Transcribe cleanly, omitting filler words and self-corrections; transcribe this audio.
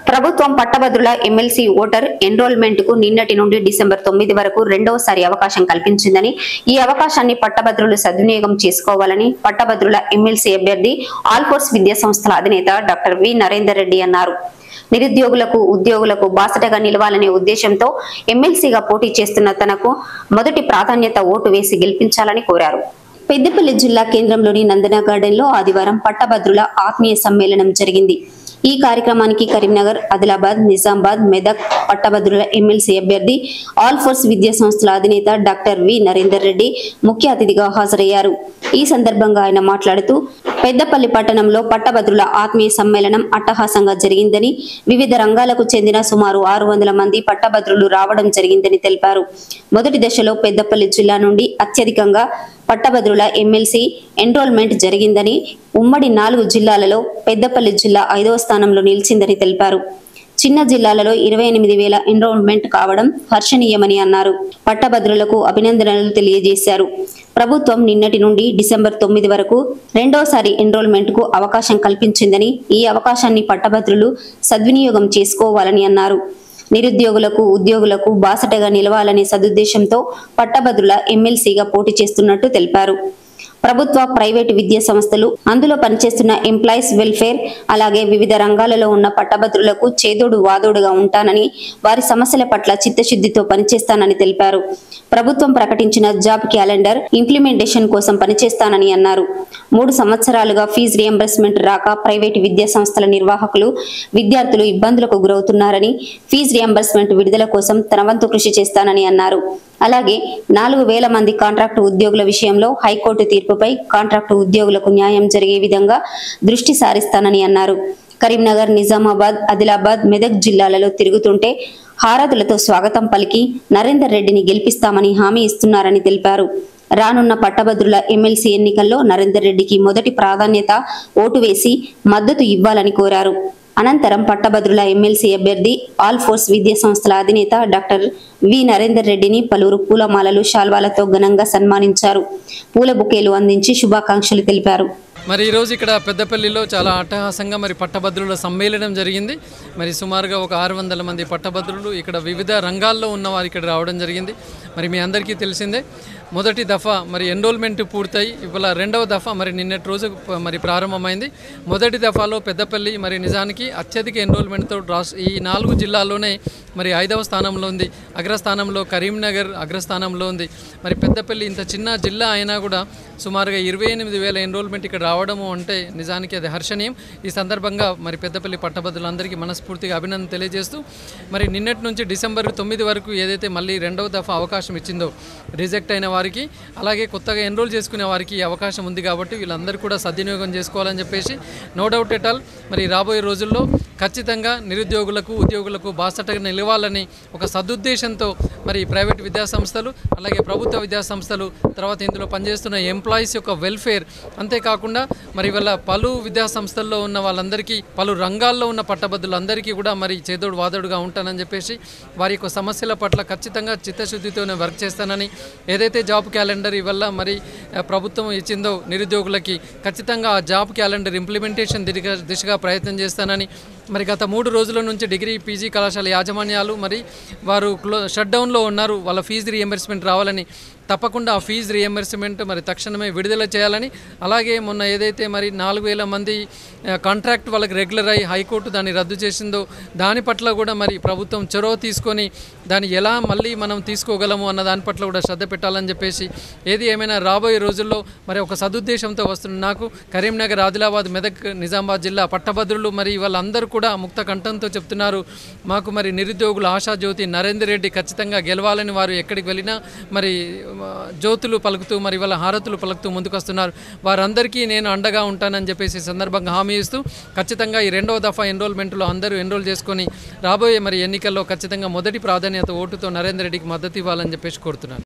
ప్రభుత్వం పట్టభద్రుల MLC voter enrolment కు నిన్నటి నుండి డిసెంబర్ 9 వరకు రెండవసారి అవకాశం కల్పించిందని, ఈ అవకాశాన్ని పట్టభద్రులు సద్వినియోగం చేసుకోవాలని పట్టభద్రుల ఎమ్మెల్సీ అభ్యర్థి ఆల్ ఫోర్స్ విద్యా సంస్థల అధినేత డాక్టర్ వి నరేందర్ రెడ్డి అన్నారు. నిరుద్యోగులకు ఉద్యోగులకు బాసటగా నిలవాలనే ఉద్దేశంతో ఎమ్మెల్సీగా పోటీ చేస్తున్న తనకు మొదటి ప్రాధాన్యత ఓటు వేసి గెలిపించాలని కోరారు. పెద్దపల్లి జిల్లా కేంద్రంలోని నందన గార్డెన్ లో ఆదివారం పట్టభద్రుల ఆత్మీయ సమ్మేళనం జరిగింది. ఈ కార్యక్రమానికి కరీంనగర్, ఆదిలాబాద్, నిజామాబాద్, మెదక్ పట్టభద్రుల ఎమ్మెల్సీ అభ్యర్థి ఆల్ ఫోర్స్ విద్యా సంస్థల అధినేత డాక్టర్ వి నరేందర్ రెడ్డి ముఖ్య అతిథిగా హాజరయ్యారు. ఈ సందర్భంగా ఆయన మాట్లాడుతూ పెద్దపల్లి పట్టణంలో పట్టభద్రుల ఆత్మీయ సమ్మేళనం అట్టహాసంగా జరిగిందని, వివిధ రంగాలకు చెందిన సుమారు 600 మంది పట్టభద్రులు రావడం జరిగిందని తెలిపారు. మొదటి దశలో పెద్దపల్లి జిల్లా నుండి అత్యధికంగా పట్టభద్రుల ఎమ్మెల్సీ ఎన్రోల్మెంట్ జరిగిందని, ఉమ్మడి 4 జిల్లాలలో పెద్దపల్లి జిల్లా 5వ స్థానంలో నిలిచిందని తెలిపారు. చిన్న జిల్లాలలో 28,000 ఎన్రోల్మెంట్ కావడం హర్షణీయమని అన్నారు. పట్టభద్రులకు అభినందనలు తెలియజేశారు. ప్రభుత్వం నిన్నటి నుండి డిసెంబర్ 9 వరకు రెండోసారి ఎన్రోల్మెంట్ కు అవకాశం కల్పించిందని, ఈ అవకాశాన్ని పట్టభద్రులు సద్వినియోగం చేసుకోవాలని అన్నారు. నిరుద్యోగులకు ఉద్యోగులకు బాసటగా నిలవాలనే సదుద్దేశంతో పట్టభద్రుల ఎమ్మెల్సీగా పోటీ చేస్తున్నట్టు తెలిపారు. ప్రభుత్వ, ప్రైవేటు విద్యా సంస్థలు, అందులో పనిచేస్తున్న ఎంప్లాయీస్ వెల్ఫేర్, అలాగే వివిధ రంగాలలో ఉన్న పట్టభద్రులకు చేదోడు వాదోడుగా ఉంటానని, వారి సమస్యల పట్ల చిత్తశుద్ధితో పనిచేస్తానని తెలిపారు. ప్రభుత్వం ప్రకటించిన జాబ్ క్యాలెండర్ ఇంప్లిమెంటేషన్ కోసం పనిచేస్తానని అన్నారు. 3 సంవత్సరాలుగా ఫీజు రియంబర్స్మెంట్ రాక ప్రైవేటు విద్యా సంస్థల నిర్వాహకులు, విద్యార్థులు ఇబ్బందులకు గురవుతున్నారని, ఫీజు రియంబర్స్మెంట్ విడుదల కోసం తన వంతు కృషి చేస్తానని అన్నారు. అలాగే 4,000 మంది కాంట్రాక్టు ఉద్యోగుల విషయంలో హైకోర్టు తీర్పుపై కాంట్రాక్టు ఉద్యోగులకు న్యాయం జరిగే విధంగా దృష్టి సారిస్తానని అన్నారు. కరీంనగర్, నిజామాబాద్, ఆదిలాబాద్, మెదక్ జిల్లాలలో తిరుగుతుంటే హారతులతో స్వాగతం పలికి నరేందర్ రెడ్డిని గెలిపిస్తామని హామీ ఇస్తున్నారని తెలిపారు. రానున్న పట్టభద్రుల ఎమ్మెల్సీ ఎన్నికల్లో నరేందర్ రెడ్డికి మొదటి ప్రాధాన్యత ఓటు వేసి మద్దతు ఇవ్వాలని కోరారు. అనంతరం పట్టభద్రుల ఎమ్మెల్సీ అభ్యర్థి ఆల్ ఫోర్స్ విద్యా సంస్థల అధినేత డాక్టర్ వి నరేందర్ రెడ్డిని పలువురు పూలమాలలు, శాల్వాలతో ఘనంగా సన్మానించారు. పూల బుకేలు అందించి శుభాకాంక్షలు తెలిపారు. మరి ఈరోజు ఇక్కడ పెద్దపల్లిలో చాలా అట్టహాసంగా మరి పట్టభద్రుల సమ్మేళనం జరిగింది. మరి సుమారుగా ఒక 600 మంది పట్టభద్రులు ఇక్కడ వివిధ రంగాల్లో ఉన్నవారు ఇక్కడ రావడం జరిగింది. మరి మీ అందరికీ తెలిసిందే, మొదటి దఫా మరి ఎన్రోల్మెంట్ పూర్తయి ఇవాళ రెండవ దఫా మరి నిన్నటి రోజు మరి ప్రారంభమైంది. మొదటి దఫాలో పెద్దపల్లి మరి నిజానికి అత్యధిక ఎన్రోల్మెంట్తో ఈ 4 జిల్లాల్లోనే మరి 5వ స్థానంలో ఉంది. అగ్రస్థానంలో కరీంనగర్ అగ్రస్థానంలో ఉంది. మరి పెద్దపల్లి ఇంత చిన్న జిల్లా అయినా కూడా సుమారుగా 28,000 ఎన్రోల్మెంట్ ఇక్కడ రావడము అంటే నిజానికి అది హర్షణీయం. ఈ సందర్భంగా మరి పెద్దపల్లి పట్టభద్రులందరికీ మనస్ఫూర్తిగా అభినందన తెలియజేస్తూ మరి నిన్నటి నుంచి డిసెంబర్ 9 వరకు ఏదైతే మళ్ళీ రెండవ దఫా అవకాశం ఇచ్చిందో రిజెక్ట్ అయిన వారికి, అలాగే కొత్తగా ఎన్రోల్ చేసుకునే వారికి ఈ అవకాశం ఉంది కాబట్టి వీళ్ళందరూ కూడా సద్వినియోగం చేసుకోవాలని చెప్పేసి నో డౌట్ ఎట్ ఆల్ మరి రాబోయే రోజుల్లో ఖచ్చితంగా నిరుద్యోగులకు ఉద్యోగులకు బాసటగా నిలవాలని ఒక సదుద్దేశంతో మరి ప్రైవేట్ విద్యా సంస్థలు, అలాగే ప్రభుత్వ విద్యా సంస్థలు, తర్వాత ఇందులో పనిచేస్తున్న ఎంప్లాయీస్ యొక్క వెల్ఫేర్, అంతేకాకుండా మరి ఇవాళ పలు విద్యా సంస్థల్లో ఉన్న వాళ్ళందరికీ, పలు రంగాల్లో ఉన్న పట్టభద్రులందరికీ కూడా మరి చేదోడు వాదోడుగా ఉంటానని చెప్పేసి వారి యొక్క సమస్యల పట్ల ఖచ్చితంగా చిత్తశుద్ధితోనే వర్క్ చేస్తానని, ఏదైతే జాబ్ క్యాలెండర్ ఇవల్ల మరి ప్రభుత్వం ఇచ్చిందో నిరుద్యోగులకి ఖచ్చితంగా ఆ జాబ్ క్యాలెండర్ ఇంప్లిమెంటేషన్ దిశగా ప్రయత్నం చేస్తానని, మరి గత 3 రోజుల నుంచి డిగ్రీ, పీజీ కళాశాల యాజమాన్యాలు మరి వారు షట్ డౌన్లో ఉన్నారు. వాళ్ళ ఫీజు రియంబర్స్మెంట్ రావాలని, తప్పకుండా ఆ ఫీజు రియంబర్స్మెంట్ మరి తక్షణమే విడుదల చేయాలని, అలాగే మొన్న ఏదైతే మరి 4,000 మంది కాంట్రాక్ట్ వాళ్ళకి రెగ్యులర్ అయ్యి హైకోర్టు దాన్ని రద్దు చేసిందో దాని పట్ల కూడా మరి ప్రభుత్వం చొరవ తీసుకొని దాన్ని ఎలా మళ్ళీ మనం తీసుకోగలము అన్న దాని పట్ల కూడా శ్రద్ధ పెట్టాలని చెప్పేసి, ఏది ఏమైనా రాబోయే రోజుల్లో మరి ఒక సదుద్దేశంతో వస్తున్న నాకు కరీంనగర్, ఆదిలాబాద్, మెదక్, నిజామాబాద్ జిల్లా పట్టభద్రులు మరి వాళ్ళందరూ కూడా ముక్త కంఠంతో చెప్తున్నారు, మాకు మరి నిరుద్యోగుల ఆశాజ్యోతి నరేందర్ రెడ్డి ఖచ్చితంగా గెలవాలని. వారు ఎక్కడికి వెళ్ళినా మరి జ్యోతులు పలుకుతూ మరి వాళ్ళ హారతులు పలుకుతూ ముందుకొస్తున్నారు. వారందరికీ నేను అండగా ఉంటానని చెప్పేసి సందర్భంగా హామీ ఇస్తూ ఖచ్చితంగా ఈ రెండవ దఫా ఎన్రోల్మెంట్లో అందరూ ఎన్రోల్ చేసుకొని రాబోయే మరి ఎన్నికల్లో ఖచ్చితంగా మొదటి ప్రాధాన్యత ఓటుతో నరేందర్ రెడ్డికి మద్దతు ఇవ్వాలని చెప్పేసి కోరుతున్నాను.